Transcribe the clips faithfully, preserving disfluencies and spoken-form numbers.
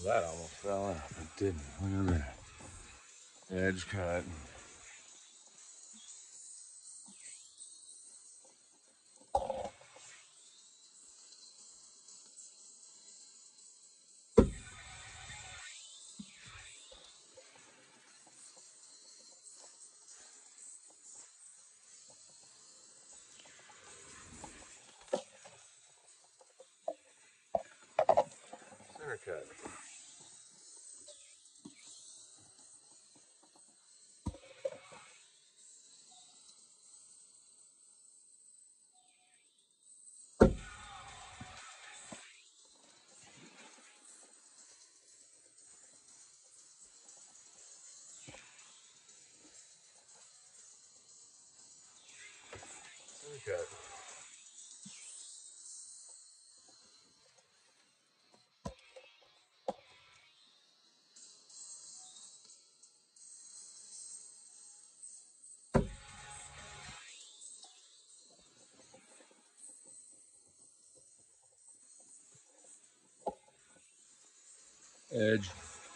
that almost fell out. It didn't. Look at that. Edge cut. Center cut. Center cut. Edge.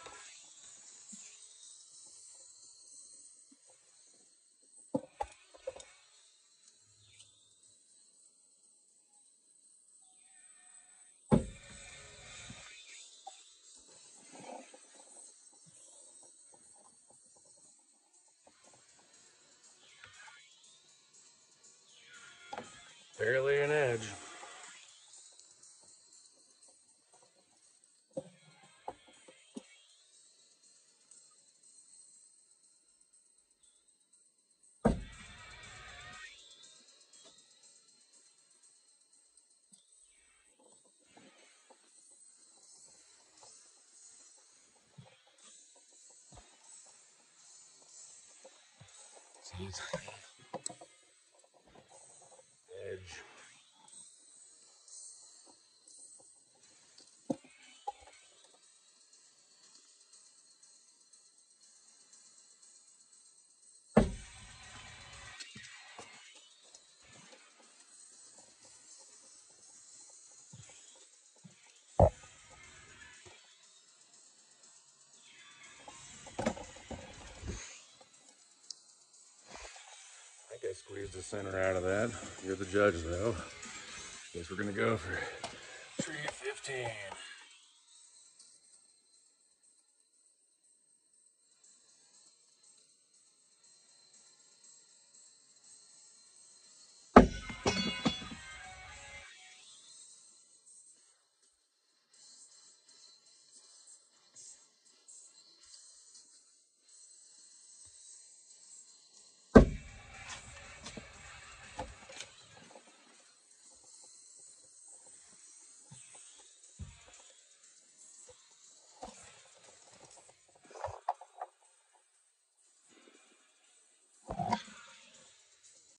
Barely an edge. Edge. I think I squeezed the center out of that. You're the judge, though. Guess we're gonna go for tree fifteen.